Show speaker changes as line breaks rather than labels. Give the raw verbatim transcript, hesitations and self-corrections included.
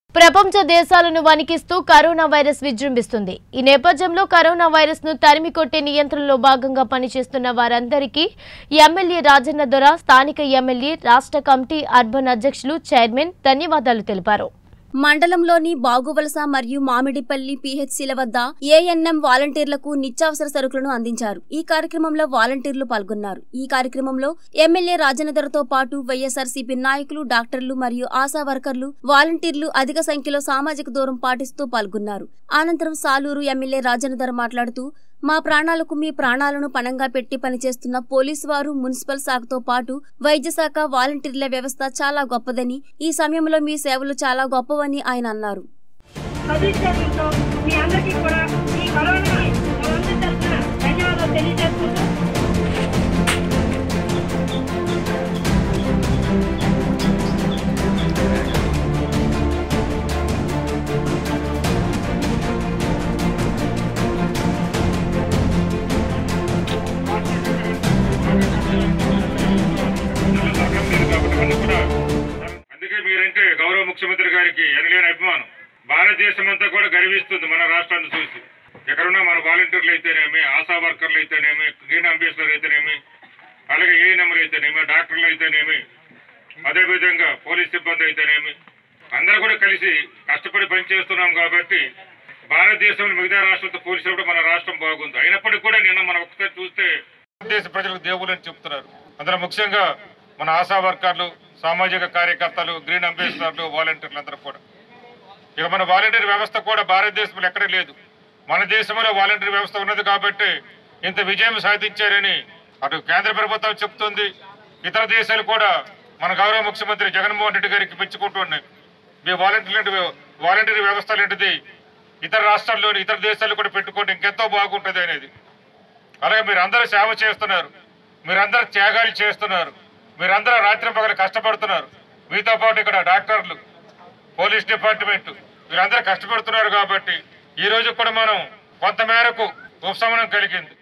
ప్రపంచ దేశాలను వణికిస్తూ corona virus విజృంభిస్తుంది. ఈ నేపథ్యంలో కరోనా వైరస్ ను తరిమి కొట్టే నియంత్రణలో భాగంగా పనిచేస్తున్న వారందరికీ ఎమ్మెల్యే రాజన్న దొర, స్థానిక ఎమ్మెల్యే, రాష్ట్ర కమిటీ అర్బన్ అధ్యక్షులు, చైర్మన్ ధన్యవాదాలు తెలిపారు.
మండలంలోని బాగువలస మరియు మామిడిపల్లి పీహెచ్సీల వద్ద ఏఎన్ఎం వాలంటీర్లకు నిత్యావసర సరుకులను అందించారు. ఈ కార్యక్రమంలో వాలంటీర్లు పాల్గొన్నారు. ఈ కార్యక్రమంలో ఎమ్మెల్యే రాజనదరతో పాటు వైఎస్ఆర్సీపీ నాయకులు, డాక్టర్లు మరియు ఆశా వర్కర్లు, వాలంటీర్లు అధిక సంఖ్యలో సామాజిక దూరం పాటిస్తూ పాల్గొన్నారు. అనంతరం సాలూరు ఎమ్మెల్యే రాజనదర మాట్లాడుతూ, మా ప్రాణాలకు మీ ప్రాణాలను పణంగా పెట్టి పనిచేస్తున్న పోలీసు వారు, మున్సిపల్ శాఖతో పాటు వైద్య శాఖ, వాలంటీర్ల వ్యవస్థ చాలా గొప్పదని, ఈ సమయంలో మీ సేవలు చాలా గొప్పవని ఆయన అన్నారు.
అందుకే మీరంటే గౌరవ ముఖ్యమంత్రి గారికి ఎనలేని అభిమానం. భారతదేశం అంతా కూడా గర్విస్తుంది మన రాష్ట్రాన్ని చూసి. ఎక్కడున్నా మన వాలంటీర్లు అయితేనేమి, ఆశా వర్కర్లు అయితేనేమి, గ్రీన్ అంబాసిడర్ అయితేనేమి, అలాగే ఏఎన్ఎంలు అయితేనేమి, డాక్టర్లు అయితేనేమి, అదేవిధంగా పోలీస్ సిబ్బంది అయితేనేమి, అందరూ కూడా కలిసి కష్టపడి పనిచేస్తున్నాం. కాబట్టి భారతదేశంలో మిగతా రాష్ట్రాలతో పోల్చినప్పుడు మన రాష్ట్రం బాగుంది. అయినప్పటికీ కూడా నిన్న మనం ఒకసారి చూస్తే భారతదేశ ప్రజలకు దేవుళ్ళు అని చెప్తున్నారు. అందులో ముఖ్యంగా మన ఆశా వర్కర్లు, సామాజిక కార్యకర్తలు, గ్రీన్ అంబాసిడర్లు, వాలంటీర్లు అందరూ కూడా. ఇక మన వాలంటీర్ వ్యవస్థ కూడా భారతదేశంలో ఎక్కడ లేదు. మన దేశంలో వాలంటీర్ వ్యవస్థ ఉన్నది కాబట్టి ఇంత విజయం సాధించారని అటు కేంద్ర ప్రభుత్వం చెప్తుంది. ఇతర దేశాలు కూడా మన గౌరవ ముఖ్యమంత్రి జగన్మోహన్ రెడ్డి గారికి మెచ్చుకుంటున్నాయి. మీ వాలంటీర్ వాలంటీర్ వ్యవస్థ లాంటిది ఇతర రాష్ట్రాల్లోని ఇతర దేశాలు కూడా పెట్టుకుంటే ఇంకెంతో బాగుంటుంది అనేది. అలాగే మీరందరూ సేవ చేస్తున్నారు, మీరందరూ త్యాగాలు చేస్తున్నారు, మీరందరూ రాత్రి పగలు కష్టపడుతున్నారు. మీతో పాటు ఇక్కడ డాక్టర్లు, పోలీస్ డిపార్ట్మెంట్ వీరందరూ కష్టపడుతున్నారు. కాబట్టి ఈ రోజు కూడా మనం కొంత మేరకు ఉపశమనం కలిగింది.